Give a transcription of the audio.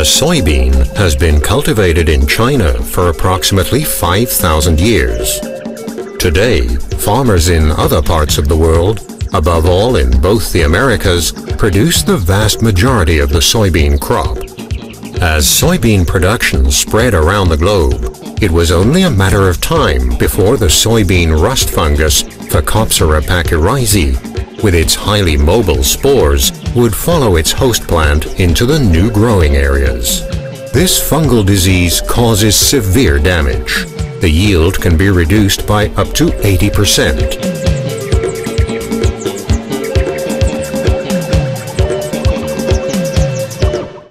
soybean has been cultivated in China for approximately 5,000 years. Today, farmers in other parts of the world, above all in both the Americas, produce the vast majority of the soybean crop. As soybean production spread around the globe, it was only a matter of time before the soybean rust fungus, Phakopsora pachyrhizi, with its highly mobile spores, would follow its host plant into the new growing areas. This fungal disease causes severe damage. The yield can be reduced by up to 80%.